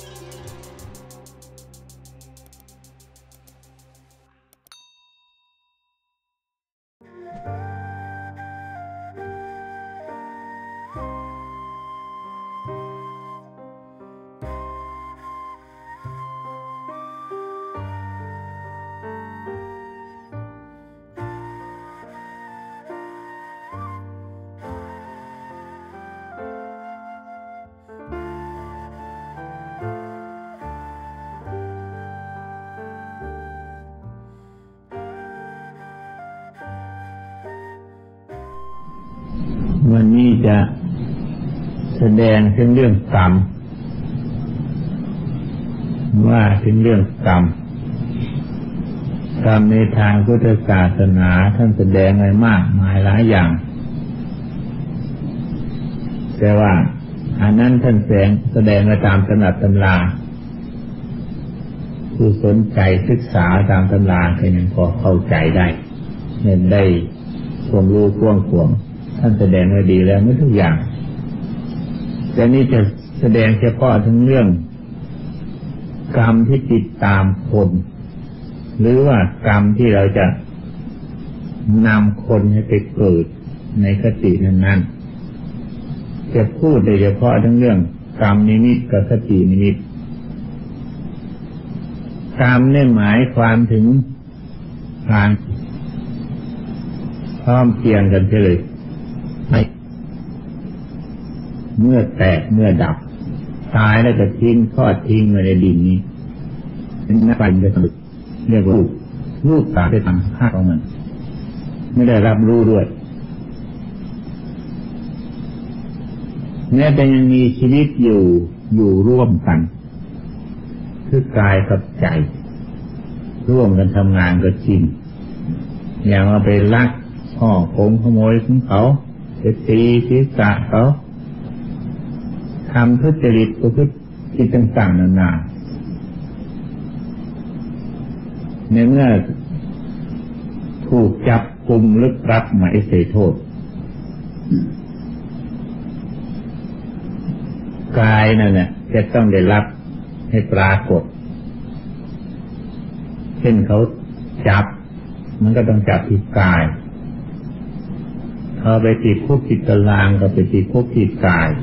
วันนี้จะแสดงถึงเรื่องกรรมว่าถึงเรื่องกรรมในทางพุทธศาสนาท่านแสดงไว้มากมายหลายอย่างแต่ว่าอันนั้นท่านแสดงไว้ตามตำรับตำราผู้สนใจศึกษาตามตำราก็ยังพอเข้าใจได้เห็นได้ความรู้กว้างขวางท่านแสดงไว้ดีแล้วไม่ทุกอย่างแต่นี่จะแสดงเฉพาะถึงเรื่องกรรมที่ติดตามคนหรือว่ากรรมที่เราจะนำคนให้ไปเกิดในคตินั้นๆจะพูดโดยเฉพาะทั้งเรื่องกรรมนิมิตกับคตินิมิตกรรมเนี่ยหมายความถึงการพร้อมเพรียงกันเลยเมื่อแตกเมื่อดับตายแล้วจะทิ้งทอดทิ้งไว้ในดินนี้เป็นนักปัญญาสมุดเรียกว่ารูปตาได้ตามค่าของมันไม่ได้รับรู้ด้วยแม้แต่ยังมีชีวิตอยู่ร่วมกันคือกายกับใจร่วมกันทำงานก็จริงอย่างว่าไปลักพ่อโกงขโมยของเขาไปตีศีรษะเขาทำทุจริตประพฤติผิดต่างๆนานาในเมื่อถูกจับกุมลึกรับหมายเสียโทษกายนั่นแหละจะต้องได้รับให้ปรากฏเช่นเขาจับมันก็ต้องจับที่กายเขาไปติดคุกติดตารางก็ไปติดคุกติดกาย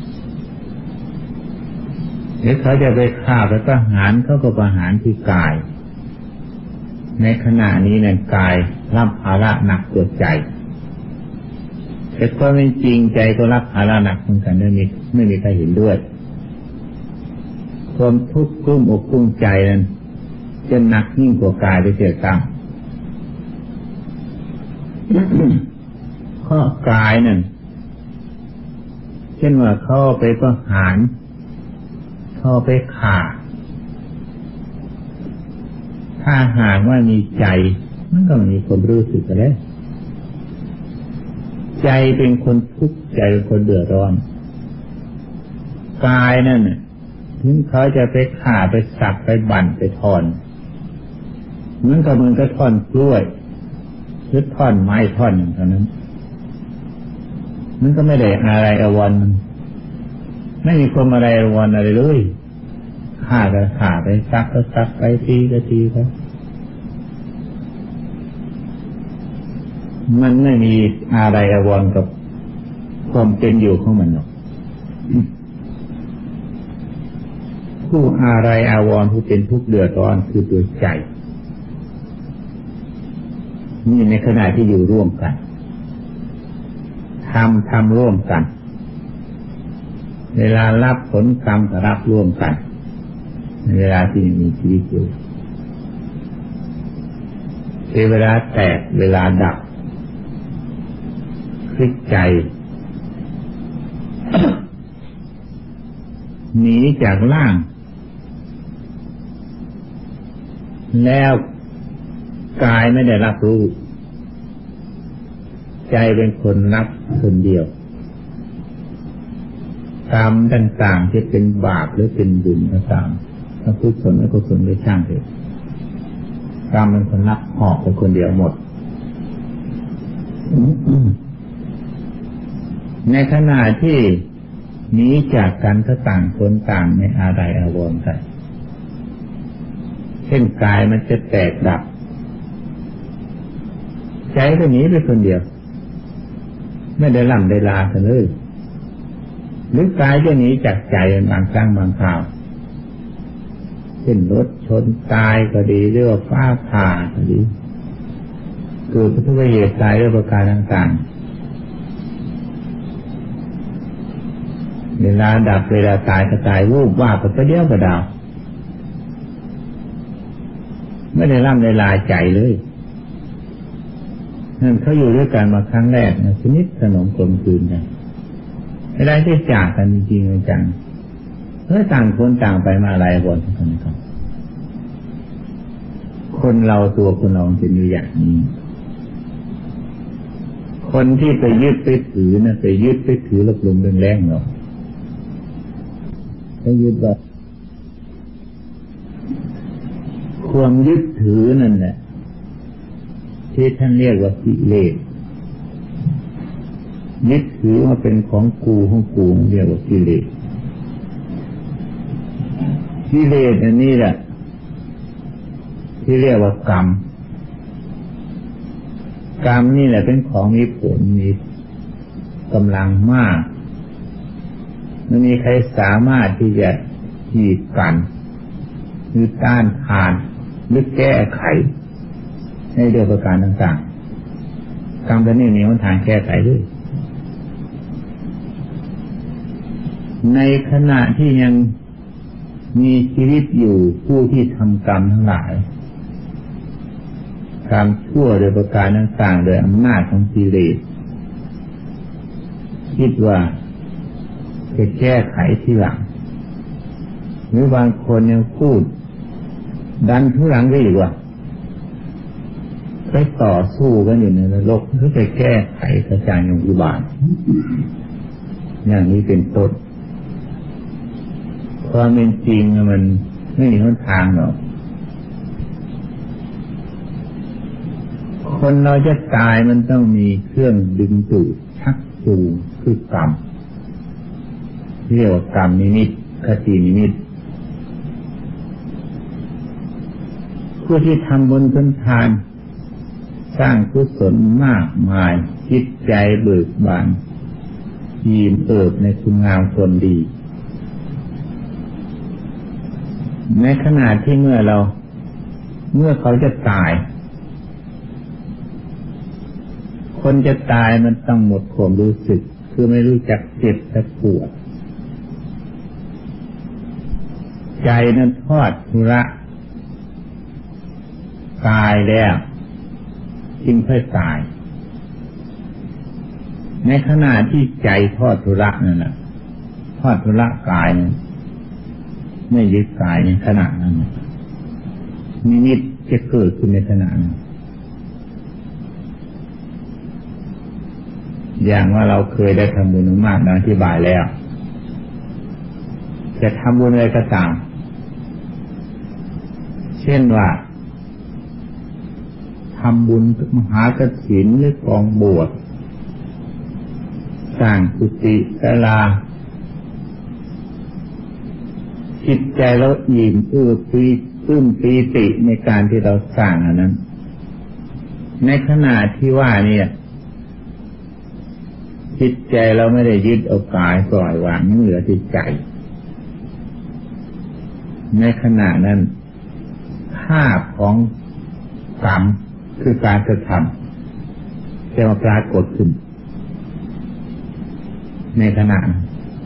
หรือเขาจะไปฆ่าไปประหารเขาก็ประหารที่กายในขณะนี้เนี่ยกายรับภาระหนักกว่าใจแต่ความเป็นจริงใจก็รับภาระหนักเหมือนกันไม่มีใครเห็นด้วยความทุกข์กลุ้มอกกลุ้มใจนั้นจะหนักยิ่งกว่ากายไปเสียกรรมข้อกายนั่นเช่นว่าเขาไปประหารเขาไปฆ่าถ้าหากว่ามีใจมันก็มีความรู้สึกอะไรใจเป็นคนทุกข์ใจเป็นคนเดือดร้อนกายนั่นถึงเขาจะไปฆ่าไปสับไปบั่นไปถอนมันก็ท่อนกล้วยหรือท่อนไม้ท่อนหนึ่งเท่านั้นมันก็ไม่ได้อะไรอวรมันไม่มีความอะไรอวรอะไรเลยฆ่าก็ฆ่าไปซักก็ซักไปตีก็ตีไปมันไม่มีอะไรอวรกับความเป็นอยู่ของมันหรอกผู้อะไรอาวรผู้เป็นทุกข์เดือดร้อนคือตัวใจนี่ในขณะที่อยู่ร่วมกันทำร่วมกันเวลารับผลกรรมก็รับร่วมกันในเวลาที่มีชีวิตอยู่เวลาแตกเวลาดับคลิกใจหนีจากร่างแล้วกายไม่ได้รับรู้ใจเป็นคนรับคนเดียวกรรมต่างๆที่เป็นบาปหรือเป็นบุญก็ตามถ้ากุศลและกุศลก็ช่างเถอะกรรมเป็นคนรับหอบเป็นคนเดียวหมดในขณะที่หนีจากกันก็ต่างคนต่างในอะไรอาวรณ์กันเช่นกายมันจะแตกดับใจก็หนีไปคนเดียวไม่ได้ล่ำได้ลากันเลยหรือกายจะหนีจากใจบางครั้งบางคราวเช่นรถชนตายก็ดีหรือว่าฟ้าผ่าก็ดีเกิดทุกเหตุตายด้วยประการต่างๆเวลาดับเวลาตายก็ตายวูบว่าบก็เดียวก็ดาวไม่ได้ล่ำได้ลาใจเลยนั่นเขาอยู่ด้วยกันมาครั้งแรกนะสนิทสนมกลมกลืนกันไม่ได้ที่จากกันจริงๆจังต่างคนต่างไปมาอะไรบนกันครับคนเราตัวคนเราเป็นอยู่อย่างนี้คนที่ไปยึดไปถือนะไปยึดไปถือลบลมแรงๆหรอกไปยึดแบบความยึดถือนั่นแหละที่ท่านเรียกว่ากิเลสยึดถือว่าเป็นของกูของกูเรียกว่ากิเลสกิเลสอันนี้แหละที่เรียกว่ากรรมกรรมนี่แหละเป็นของมีผลมีกำลังมากไม่มีใครสามารถที่จะขีดกันหรือต้านทานหรือแก้ไขในเรื่องประการต่างๆกรรมตัวนี้มีหนทางแก้ไขด้วยในขณะที่ยังมีชีวิตอยู่ผู้ที่ทำกรรมทั้งหลายกรรมชั่วโดยประการต่างๆโดยอำนาจของกิเลสคิดว่าจะแก้ไขทีหลังหรือบางคนยังพูดดันทุลังก็อีกว่าไปต่อสู้กันอยู่ในนรกเพื่อไปแก้ไขกระจายยงอุบาทอย่างนี้เป็นต้นความเป็นจริงมันไม่มีหนทางหรอกคนเราจะตายมันต้องมีเครื่องดึงดูดชักจูงคือกรรมเรียกว่ากรรมนิมิตคตินิมิตผู้ที่ทำบุญทำทานสร้างกุศลมากมายจิตใจเบิกบานยิ้มเอิบในคุณงามคนดีในขณะที่เมื่อเขาจะตายคนจะตายมันต้องหมดความรู้สึกคือไม่รู้จักเจ็บและปวดใจนั้นทอดทุระตายแล้วจึงค่อยตายในขณะที่ใจทอดทุระนั่นแหละทอดทุระกายนั้นไม่ยึดกายในขณะนั้นนิมิตจะเกิดขึ้นในขณะนั้นอย่างว่าเราเคยได้ทำบุญมากดังอธิบายแล้วจะทำบุญอะไรก็ตามเช่นว่าทำบุญมหากฐินหรือกองบวชสร้างกุฏิศาลาจิตใจเราอิ่มปลื้มปีติในการที่เราสร้างอันนั้นในขณะที่ว่าเนี่ยจิตใจเราไม่ได้ยึดเอากายปล่อยวางเหลือจิตใจในขณะนั้นภาพของกรรมคือการกระทำจะมาปรากฏขึ้นในขณะนั้น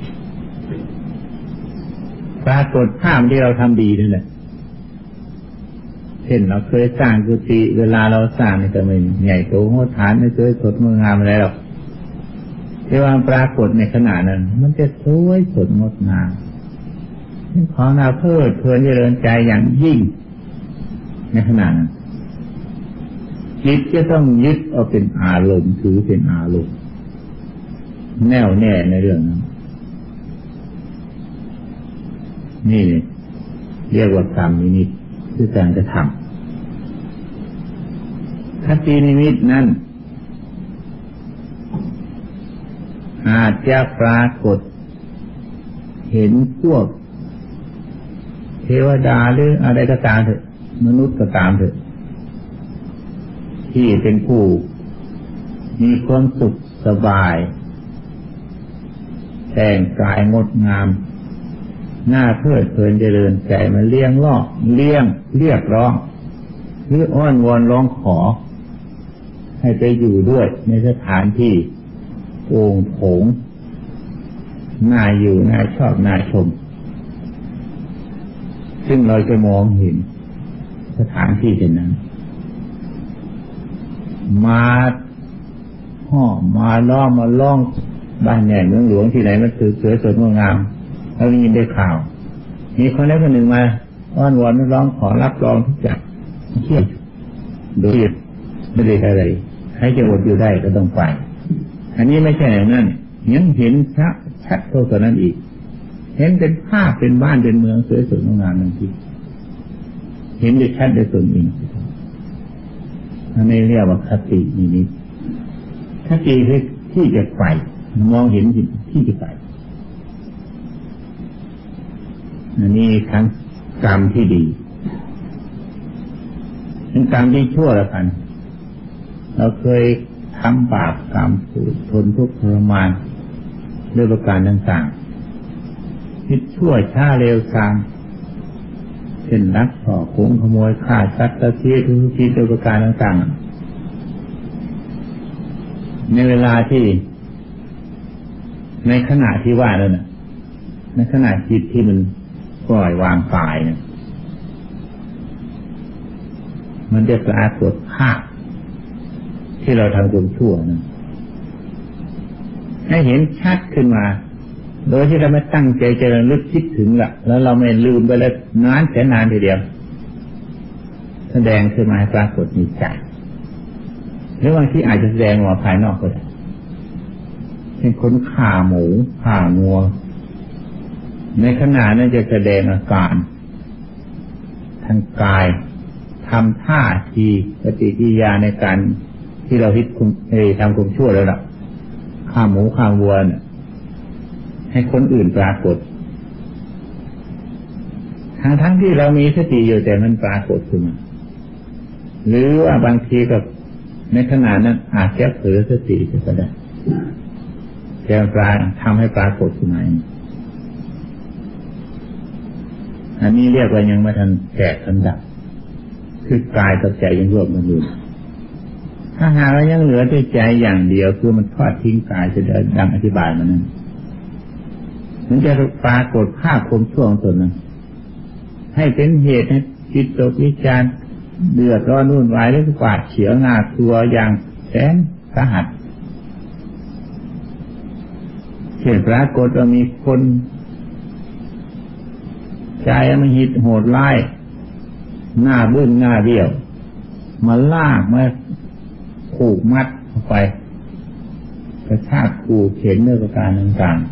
ปรากฏภาพที่เราทำดีนั่นแหละเช่นเราเคยสร้างกุฏิเวลาเราสร้างนี่ก็ไม่ใหญ่โตโหฐานไม่เคยสดงดงามอะไรหรอกที่ว่าปรากฏในขณะนั้นมันจะสวยสดงดงามเป็นของน่าเพลิดเพลินเจริญใจอย่างยิ่งในขณะนั้นจิตจะต้องยึดเอาเป็นอารมณ์ถือเป็นอารมณ์แน่วแน่ในเรื่องนั้นนี่เรียกว่ากรรมนิมิตคือการกระทำคตินิมิตนั้นอาจจะปรากฏเห็นพวกเทวดาหรืออะไรก็ตามเถอะมนุษย์ก็ตามเถอะที่เป็นผู้มีความสุขสบายแต่งกายงดงามหน้าเพลิดเพลินเจริญใจมาเรียกร้องหรืออ้อนวอนร้องขอให้ไปอยู่ด้วยในสถานที่โอ่งโถงน่าอยู่น่าชอบน่าชมซึ่งเราจะมองเห็นสถานที่เช่นนั้นมาห่อมาล้อมมาล่องบ้านใหญ่เมืองหลวงที่ไหนมันสวยสดงดงามเราได้ยินได้ข่าวมีคนใดคนหนึ่งมาอ้อนวอนร้องขอรับรองทุกอย่างเที่ยวโดยไม่ได้อะไรให้จะอดอยู่ได้ก็ต้องไปอันนี้ไม่ใช่อย่างนั้นยังเห็นชัดเท่ากับนั้นอีกเห็นเป็นภาพเป็นบ้านเป็นเมืองสวยสดงดงามนั่นที่เห็นได้ชัดได้ตนเองอันนี้เรียกว่าคตินิมิตคติคือที่จะไปมองเห็นที่จะไปอันนี้ทั้งกรรมที่ดีทั้งกรรมที่ชั่วละกันเราเคยทำบาปกรรมทนทุกข์ทรมานด้วยประการต่างๆคิดชั่วช้าเร็วซามเช่นลักขโกงขโมยฆ่าสัตว์เสียทุกทีด้วยประการต่างๆในเวลาที่ในขณะที่ว่านั่นน่ะในขณะจิตที่มันปล่อยวางกายเนี่ยมันจะปรากฏภาพที่เราทำความชั่วนั้นให้เห็นชัดขึ้นมาโดยที่เราไม่ตั้งใจจะระลึกคิดถึงละแล้วเราไม่ลืมไปแล้วนานแสนนานทีเดียวแสดงขึ้นมาให้ปรากฏในใจหรือบางที่อาจจะแสดงออกภายนอกก็ได้เป็นคนฆ่าหมูฆ่างัวในขณะนั้นจะแสดงอาการทางกายทำท่าทีปฏิกิริยาในการที่เราทำความชั่วแล้วล่ะฆ่าหมูฆ่าวัวเนี่ยให้คนอื่นปรากฏทั้งที่เรามีสติอยู่แต่มันปรากฏขึ้นมาหรือว่าบางทีกับในขณะนั้นอาจจะเผลอสติก็ได้จะทำให้ปรากฏขึ้นมาอันนี้เรียกว่ายังไม่ทันแตกทันดับคือกายกับใจยังรวบกันอยู่ถ้าหากว่ายังเหลือแต่ใจอย่างเดียวคือมันทอดทิ้งกายจะดังอธิบายมานั้นมันจะปรากฏภาพความชั่วของตนนั้นให้เป็นเหตุให้จิตตกวิจารณ์เดือดร้อนวุ่นวายหรือกวาดเฉียวหน้าตัวอย่างแสนสาหัสเช่นปรากฏว่ามีคนใจมันหิดโหดร้ายหน้าบึ้งหน้าเบี้ยวมาลากมาผูกมัดเข้าไปกระชากขู่เข็นด้วยประการต่าง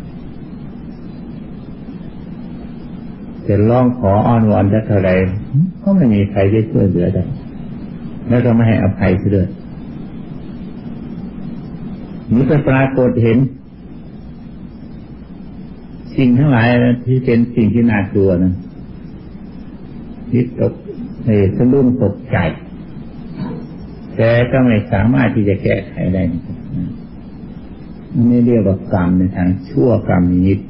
ๆจะร้องขออ้อนวอนจะเท่าไรก็ไม่มีใครจะช่วยเหลือได้แล้วก็ไม่ให้อภัยเลยนี่เป็นปรากฏเห็นสิ่งทั้งหลายที่เป็นสิ่งที่น่ากลัวนั้นที่ตกสะดุ้งตกใจแต่ก็ไม่สามารถที่จะแก้ไขได้อันนี้เรียกว่ากรรมในทางชั่วกรรมนิมิต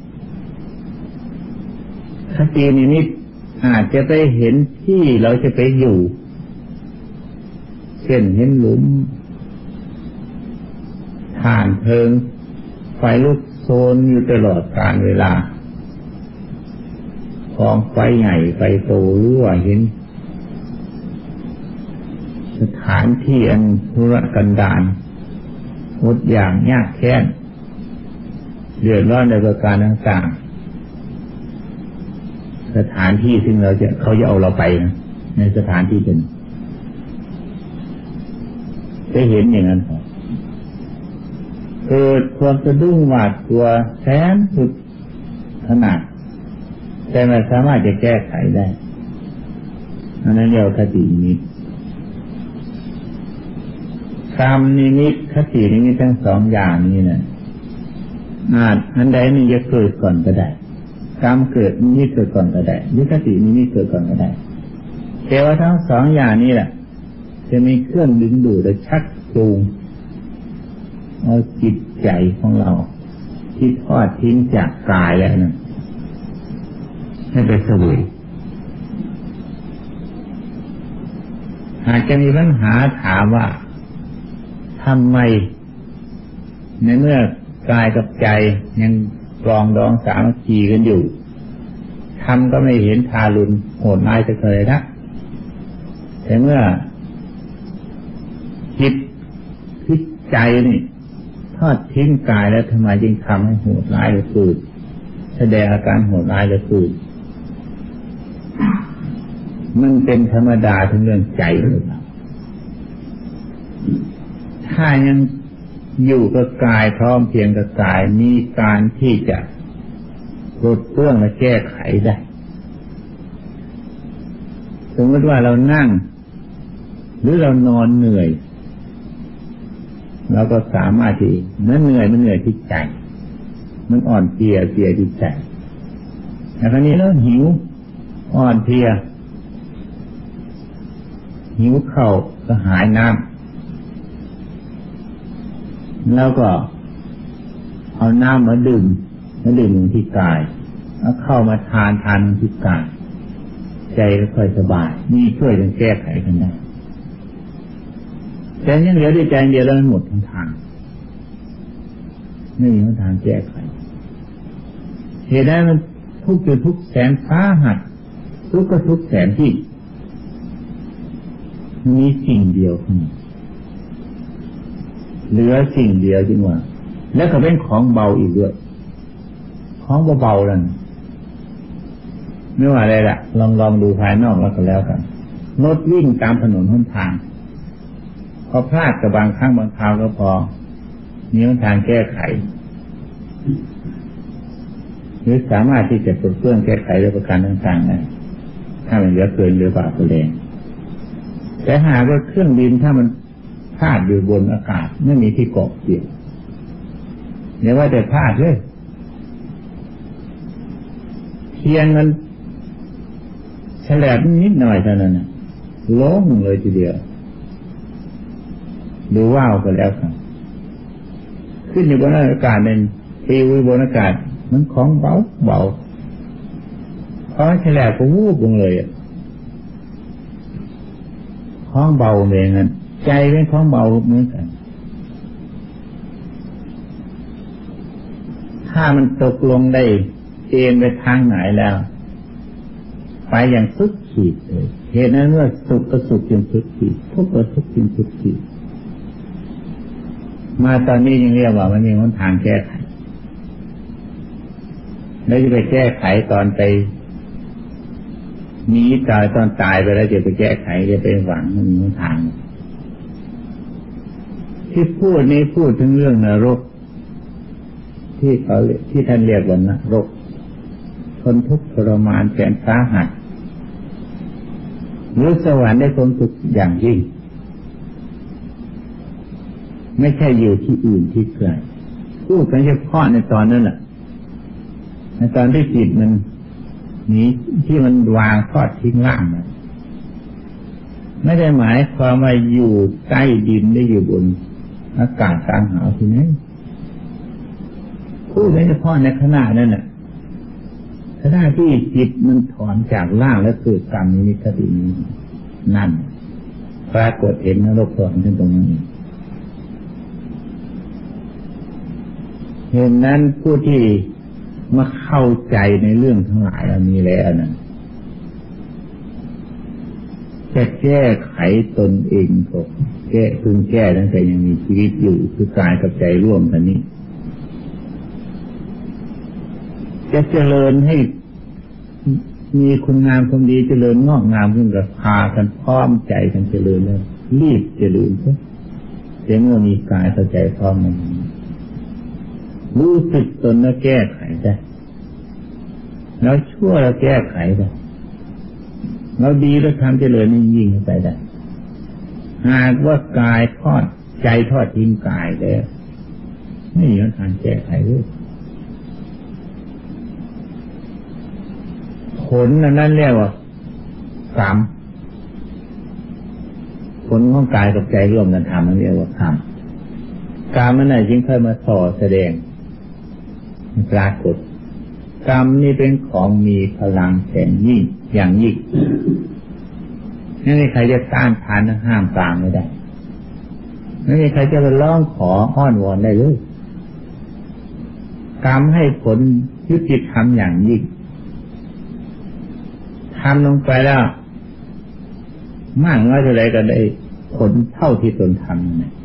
คตินิมิตอาจจะไปเห็นที่เราจะไปอยู่เช่นเห็นหลุมถ่านเพลิงไฟลุกโชนอยู่ตลอดกาลเวลากองไฟใหญ่ไฟโตหรือว่าเห็นสถานที่อันทุรกันดารอดอยากยากแค้นเดือดร้อนในประการต่างๆสถานที่ซึ่งเขาจะเอาเราไปนะในสถานที่เป็นจะเห็นอย่างนั้นเกิดความสะดุ้งหวาดกลัวแสนสุดขนาดแต่ไม่สามารถจะแก้ไขได้อันนั้นเรียกคตินิมิตกรรมนิมิตคตินิมิตทั้งสองอย่างนี้นะอันใดมันจะเกิดก่อนก็ได้กรรมเกิดนี่เกิดก่อนก็ได้วิคตินี่เกิดก่อนก็ได้แต่ว่าทั้งสองอย่างนี้แหละจะมีเครื่องดึงดูดและชักจูงเอาจิตใจของเราที่ทอดทิ้งจากกายแล้วนั้นให้ไปเสวยหากจะมีปัญหาถามว่าทำไมในเมื่อกายกับใจยังปรองดองสามัคคีกันอยู่ทำก็ไม่เห็นทารุณโหดร้ายจะเคยนะแต่เมื่อจิตที่ใจนี่ทอดทิ้งกายแล้วทำไมจึงทำให้โหดร้ายหรือฝืนแสดงอาการโหดร้ายหรือฝืนมันเป็นธรรมดาทั้งเรื่องใจเลยถ้ายังอยู่กับกายพร้อมเพียงกับกายมีการที่จะลดเรื่องและแก้ไขได้สมมติว่าเรานั่งหรือเรานอนเหนื่อยเราก็สามารถที่มันเหนื่อยที่ใจมันอ่อนเพลียที่ใจแต่คราวนี้เราหิวอ่อนเพลียหิวข้าวก็หายน้ำแล้วก็เอาน้ำมาดื่มลงที่กายเอาเข้ามาทานลงที่กายใจก็ค่อยสบายนี่ช่วยกันแก้ไขกันได้แต่ยังเหลือด้วยใจเดียวแล้วมันหมดทั้งทางไม่มีทางแก้ไขเหตุใดมันทุกข์จนทุกข์แสนสาหัสทุกข์ก็ทุกข์แสนที่มีสิ่งเดียวเหลือสิ่งเดียวจริงว่าแล้วก็เป็นของเบาอีกด้วยของเบาๆนั่นไม่ว่าอะไรล่ะลองดูภายนอกแล้วก็แล้วกันรถวิ่งตามถนนหนทางพอพลาดกับบางครั้งบางคราวก็พอมีหนทางแก้ไขหรือสามารถที่จะปลดเปลื้องแก้ไขด้วยประการต่างๆได้ถ้ามันเหลือเกินหรือบาปแรงแต่หากว่าเครื่องบินถ้ามันพลาดอยู่บนอากาศไม่มีที่เกาะเกี่ยวเดี๋ยวว่าแต่พลาดเลยเพียงมันแฉลบนิดหน่อยเท่านั้นล้มเลยทีเดียวดูว่าวก็แล้วกันขึ้นอยู่บนอากาศเป็นตีวิบนอากาศมันของเบาพอแฉลบก็วูบลงเลยของเบาเองนั้นใจเป็นของเบาเหมือนกันถ้ามันตกลงได้เอ็นไปทางไหนแล้วไปอย่างสุดขีดเลยเหตุนั้นเมื่อสุขก็สุขจนสุดขีดทุกข์ก็ทุกข์จนสุดขีดมาตอนนี้ยังเรียกว่ามันมีหนทางแก้ไขแล้วจะไปแก้ไขตอนไปมีตายตอนตายไปแล้วจะไปแก้ไขจะไปหวังมันมีหนทางที่พูดนี้พูดถึงเรื่องนรกที่ท่านเรียกว่านรกทนทุกข์ทรมานแสนสาหัสหรือสวรรค์ได้ความสุขอย่างยิ่งไม่ใช่อยู่ที่อื่นที่ไกลพูดกันเฉพาะในตอนนั้นแหละในตอนที่จิตมันหนีที่มันวางทอดทิ้งล่างนะไม่ได้หมายความว่าอยู่ใต้ดินได้อยู่บนอากาศกลางหาวที่นั้นพูดเฉพาะในขณะนั้นน่ะขณะที่จิตมันถอนจากล่างแล้วเกิดกรรมนิมิตตินี้นั่นปรากฏเห็นนรกสวรรค์ตรงนี้เห็นนั้นผู้ที่มาเข้าใจในเรื่องทั้งหลายเหล่านี้แล้วนั้นจะแก้ไขตนเองก็พึงแก้ตั้งแต่ยังมีชีวิตอยู่คือกายกับใจร่วมกันนี้จะเจริญให้มีคุณงามความดีเจริญงอกงามขึ้นกับพากันพร้อมใจกันเจริญเลยรีบเจริญซะเมื่อมีกายกับใจพร้อมกันรู้สึกตนแล้วแก้ไขได้แล้วชั่วแล้วแก้ไขได้เราดีแล้วทำเจริญยิ่งขึ้นไปได้หากว่ากายทอดใจทอดทิ้งกายแล้วไม่มีทางแก้ไขเลยผลนั้นเรียกว่ากรรมผลของกายกับใจร่วมกันทำนั่นเรียกว่ากรรมกรรมนั่นแหละจึงค่อยมาส่อแสดงปรากฏกรรมนี่เป็นของมีพลังแสนยิ่งอย่างยิ่งไม่มีใครจะต้านทานห้ามปรามไม่ได้ไม่มีใครจะไปร้องขออ้อนวอนได้เลยกรรมให้ผลยุติธรรมอย่างยิ่งทำลงไปแล้วมากน้อยเท่าไรก็ได้ผลเท่าที่ตนทำนะ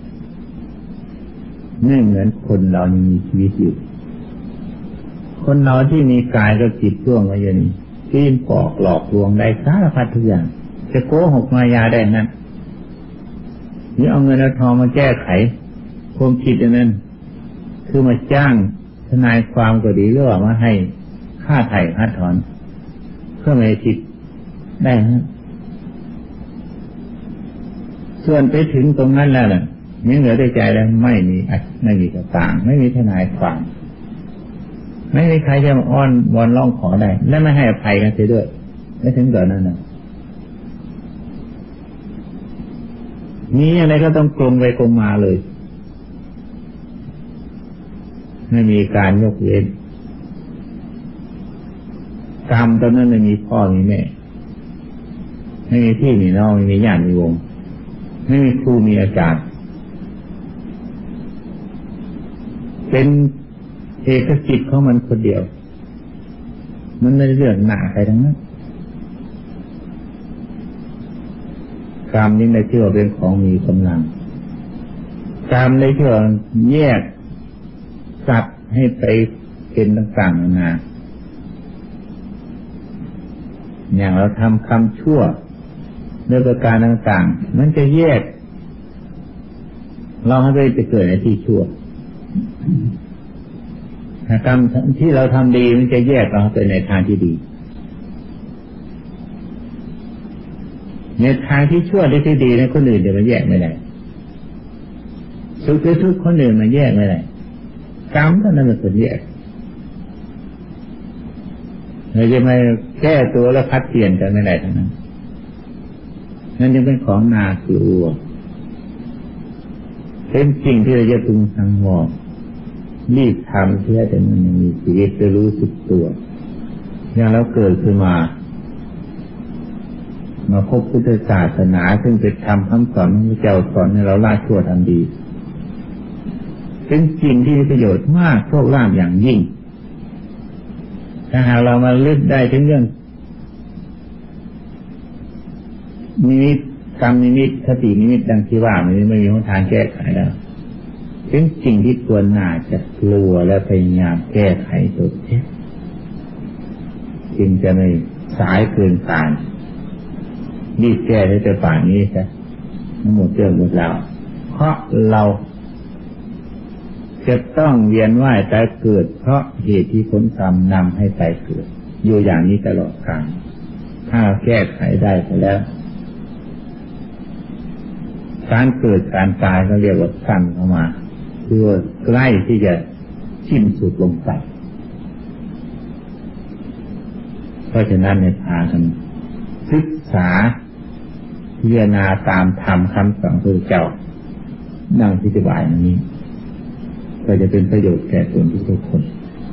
ไม่เหมือนคนเรายังมีชีวิตอยู่คนเราที่มีกายกับจิตร่วมกันอยู่นี่ปีนปอกหลอกลวงได้สารพัดทุกอย่างจะโกหกมายาได้นั้นนี่เอาเงินเอาทองมาแก้ไขความผิดอันนั้นคือมาจ้างทนายความก็ดีหรือว่ามาให้ค่าไถ่ค่าถอนเพื่อไม่ให้ผิดได้ฮะส่วนไปถึงตรงนั้นแล้วน่ะยังเหลือได้ใจแล้วไม่มีกระต่างไม่มีทนายความไม่มีใครจะมาอ้อนวอนร้องขอได้และไม่ให้อภัยกันเสียด้วยไม่ถึงตอนนั้นนะมีอะไรก็ต้องกลมไปกลมมาเลยไม่มีการยกเว้นกรรมตอนนั้นไม่มีพ่อมีแม่ไม่มีพี่มีน้องไม่มีญาติมีวงไม่มีครูมีอาจารย์เป็นเอกกิจของมันคนเดียวมันไม่ได้เรื่องหน้าใครทั้งนั้นกรรมนี้ในที่ว่าเป็นของมีกำลังกรรมในที่ว่าแยกสัตว์ให้ไปเป็นต่างๆนานาอย่างเราทำคำชั่วด้วยประการต่างๆมันจะแยกเราให้ไปเกิดในที่ชั่วกรรมที่เราทำดีมันจะแยกเราไปในทางที่ดีในทางที่ชั่วและที่ดีในคนอื่นจะมาแยกไม่ได้สุขหรือทุกข์คนอื่นมาแยกไม่ได้กรรมเท่านั้นเป็นคนแยกเราจะมาแก้ตัวแล้วพัดเปลี่ยนกันไม่ได้ทั้งนั้นนั่นยังเป็นของน่ากลัวเป็นสิ่งที่เราจะพึงสังวรรีบทำเพื่อแต่มันมีชีวิตจะรู้สึกตัวอย่างเราเกิดขึ้นมาพบพุทธศาสนาซึ่งเป็นธรรมคำสอนของพระเจ้าสอนให้เราละชั่วทำดีเป็นสิ่งที่มีประโยชน์มากโชคลาภอย่างยิ่งถ้าหากเรามาลึกได้ถึงเรื่องนิมิตกรรมนิมิตคตินิมิตดังที่ว่ามันไม่มีหนทางแก้ไขแล้วเป็นสิ่งที่ควรน่าจะกลัวและพยายามแก้ไขตัวเองจึงจะไม่สายเกินการรีบแก้ได้แต่ป่านนี้ซะทั้งหมดเรื่องหมดแล้วเพราะเราจะต้องเวียนว่ายตายเกิดเพราะเหตุที่ผลกรรมนำให้ไปเกิดอยู่อย่างนี้ตลอดกาลถ้าแก้ไขได้ไปแล้วการเกิดการตายก็เรียกว่าสั้นเข้ามาคือว่าใกล้ที่จะสิ้นสุดลงไปเพราะฉะนั้นในพากันศึกษาพิจารณาตามธรรมคำสอนพระเจ้าดังที่อธิบายมานี้ก็จะเป็นประโยชน์แก่ตนทุกคน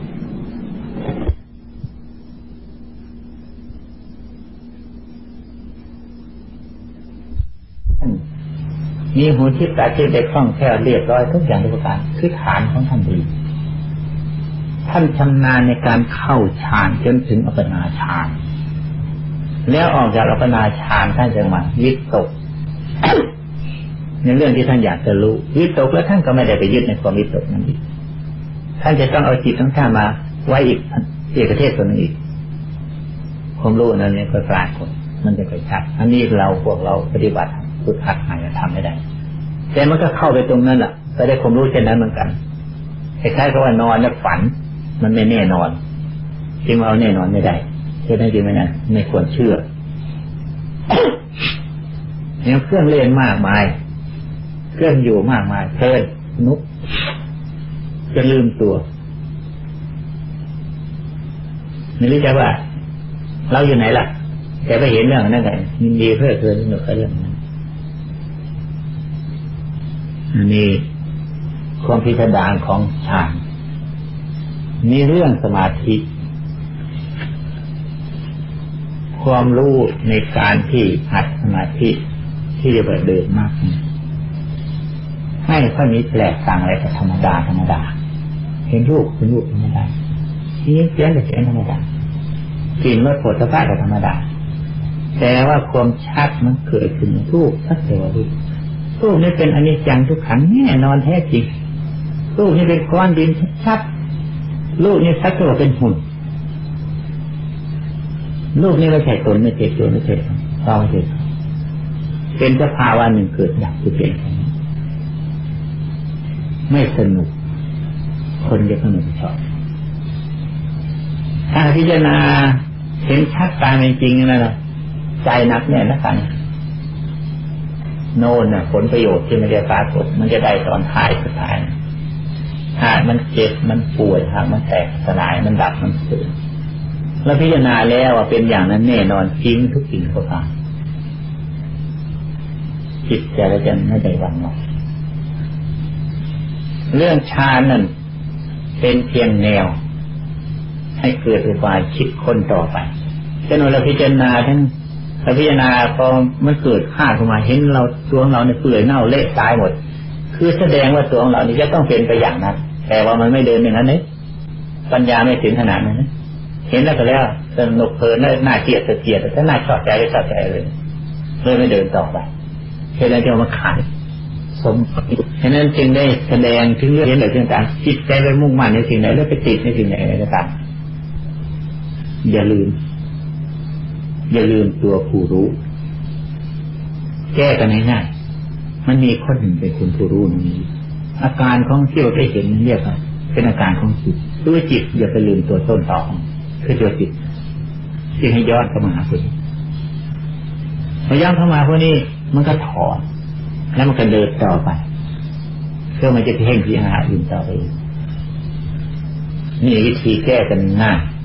มีหูทิพย์ตาทิพย์ได้คล่องแคล่วเรียบร้อยทุกอย่างทุกประการคือฐานของท่านดีท่านชำนาญในการเข้าฌานจนถึงอัปปนาฌานแล้วออกจากอัปปนาฌานท่านจะมาวิตก ในเรื่องที่ท่านอยากจะรู้วิตกแล้วท่านก็ไม่ได้ไปยึดในความวิตกนั้นอีกท่านจะต้องเอาจิตทั้งท่านมาไว้อีกประเทศตัวนึงอีกความรู้นั้นเนี่ยก็ปรากฏมันจะไปชัดอันนี้พวกเราปฏิบัติฝึกหัดหาจะทำไม่ได้แต่มันก็เข้าไปตรงนั้นแหละไปได้ความรู้เช่นนั้นเหมือนกันคล้ายๆกับว่านอนแล้วฝันมันไม่แน่นอนจึงเอาแน่นอนไม่ได้เชื่อได้จริงไหมนะไม่ควรเชื่อ เนี่ยเครื่องเล่นมากมายเครื่องอยู่มากมายเพลินนุกจะลืมตัวไม่รู้จักว่าเราอยู่ไหนล่ะแต่ไปเห็นเรื่องนั้นไงยินดีเพื่อเกินหนึ่งเรื่องนั้นอันนี้ความพิสดารของฌานมีเรื่องสมาธิความรู้ในการที่หัดสมาธิที่จะเดินมากไม่ค่อยมีแปลกต่างอะไรกับธรรมดาเห็นรูปเป็นรูปธรรมดาที่เสียงเป็นเสียงธรรมดากลิ่นรสโผฏฐัพพะก็ธรรมดาแต่ว่าความชัดมันเกิดขึ้นรูปสักแต่ว่ารูปนี้เป็นอนิจจังทุกขังแน่นอนแท้จริงรูปนี้เป็นก้อนดินชัดรูปนี้สักแต่ว่าเป็นหุ่นรูปนี้ไม่ใช่ตนไม่ใช่ตัวไม่ใช่เราไม่ใช่เป็นสภาวะหนึ่งเกิดดับทุกอย่างไม่สนุกคนจะสนุกชอบถ้าพิจารณาเห็นชัดตามเป็นจริงนั่นแหละใจนักแน่นแล้วกันโน่นน่ะผลประโยชน์ที่มันจะปรากฏมันจะได้ตอนท้ายสุดท้ายหากมันเจ็บมันป่วยหากมันแตกสลายมันดับมันเสื่อมแล้วพิจารณาแล้วว่าเป็นอย่างนั้นแน่นอนจริงทุกสิ่งทุกอย่างจิตใจเราจะไม่ได้หวั่นไหวเรื่องฌานนั่นเป็นเพียงแนวให้เกิดอุบายคิดค้นต่อไปแต่เมื่อเราพิจารณาทั้งพิจารณาพอมันเกิดข้าขึ้นมาเห็นเราตัวของเราเนี่ยเปื่อยเน่าเละตายหมดคือแสดงว่าตัวของเรานี่จะต้องเป็นไปอย่างนั้นแต่ว่ามันไม่เดินอย่างนั้นเนี่ยปัญญาไม่ถึงขนาดนั้นนะเห็นแล้วก็แล้วสนุกเพลินน่าเกลียดเกลียดแต่น่าชอบใจก็ชอบใจเลยไม่เดินต่อไปเห็นแล้วจะมาขายสมฉะนั้นจึงได้แสดงถึงเรื่องอะไรต่างๆจิตใจไปมุ่งมั่นในสิ่งไหนแล้วไปติดในสิ่งไหนอะไรก็ตามอย่าลืมตัวผู้รู้แก้กันง่ายๆมันมีคนหนึ่งเป็นคนผู้รู้นี้อาการของที่เราได้เห็นนั้นเรียกว่าเป็นอาการของจิตด้วยจิตอย่าไปลืมตัวต้นตอคือตัวจิตที่ให้ย้อนเข้ามาหาคนพอย้อนเข้ามาพวกนี้มันก็ถอนแล้วมันก็เดินต่อไปเพื่อมันจะเพ่งพิจารณาอื่นต่อไปนี่วิธีแก้กันง่าย